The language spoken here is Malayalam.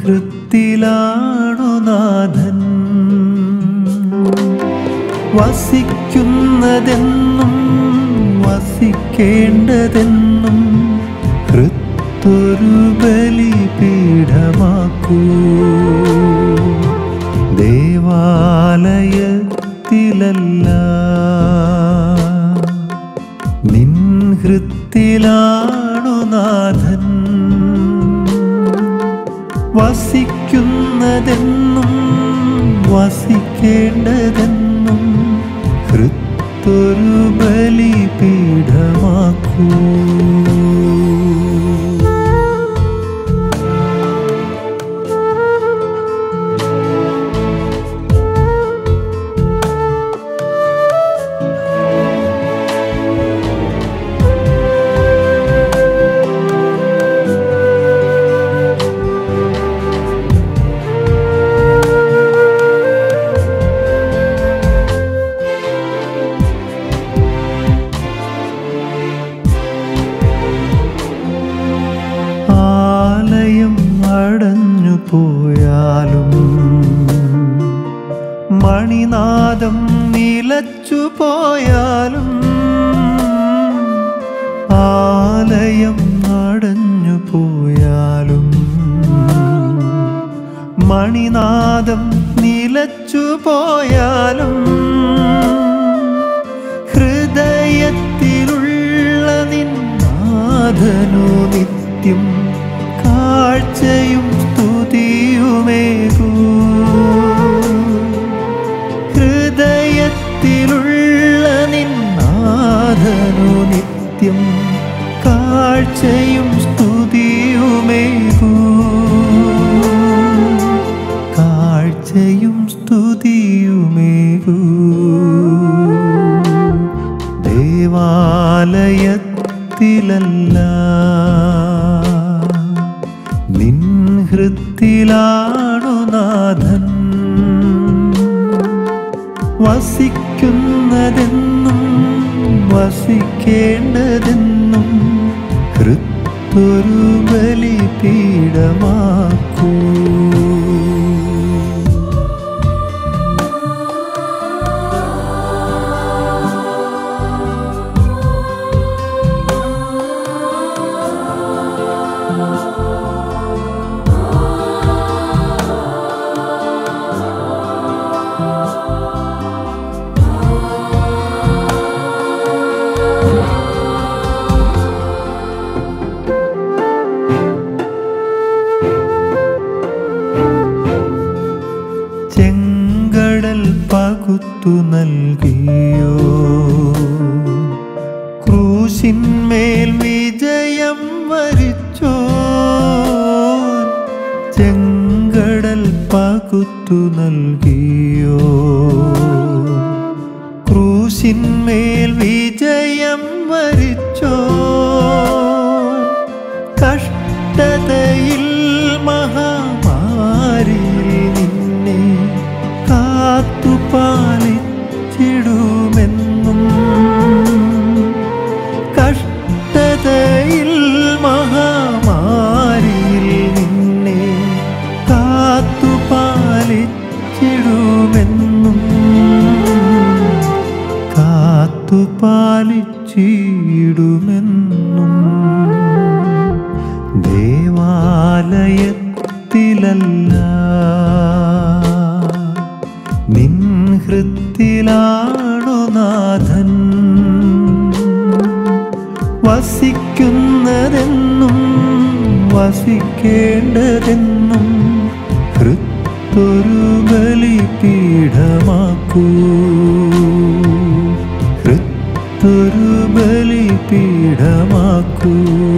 ഹൃത്തിലാണു നാഥൻ വസിക്കുന്നതെന്നും വസിക്കേണ്ടതെന്നും ഹൃത്തൊരു ബലിപീഠമാക്കൂ. ദേവാലയത്തിലല്ല നിൻ ഹൃത്തിലാണു നാഥൻ വസിക്കുന്നതെന്നും വസിക്കേണ്ടതെന്നും ഹൃത്തൊരു ബലിപീഠമാക്കൂ. അടഞ്ഞു പോയാലും മണിനാദം നിലച്ചു പോയാലും ആലയം അടഞ്ഞു പോയാലും മണിനാദം നിലച്ചു പോയാലും ഹൃദയത്തിലുള്ള നിൻ നാഥനു നിത്യം കാഴ്ചയും സ്തുതിയുമേകൂ. ഹൃദയത്തിലുള്ള നിൻ നാഥനു നിത്യം കാഴ്ചയും സ്തുതിയുമേകൂ. കാഴ്ചയും സ്തുതിയുമേകൂ. ദേവാലയത്തിലല്ല നിൻ ഹൃത്തിലാണു നാഥൻ വസിക്കുന്നതെന്നും വസിക്കേണ്ടതെന്നും ഹൃത്തൊരു ബലിപീഠമാക്കൂ. ചെങ്കടൽ പകുത്തു നൽകിയോ ക്രൂശിന്മേൽ വിജയം വരിച്ചോ. ചെങ്കടൽ പകുത്തു നൽകിയോ ക്രൂശിന്മേൽ വിജയം വരിച്ചോ. കഷ്ടതയിൽ മഹാമാരിയിൽ നിന്നെ കാത്തുപാലിച്ചിടുമെന്നും കഷ്ടതയിൽ മഹാമാരിയിൽ നിന്നെ കാത്തുപാലിച്ചിടുമെന്നും കാത്തുപാലിച്ചിടുമെന്നും ദേവാലയത്തിലല്ല നിൻ ഹൃത്തിലാണു നാഥൻ വസിക്കുന്നതെന്നും വസിക്കേണ്ടതെന്നും ഹൃത്തൊരു ബലിപീഠമാക്കൂ. ഹൃത്തൊരു ബലിപീഠമാക്കൂ.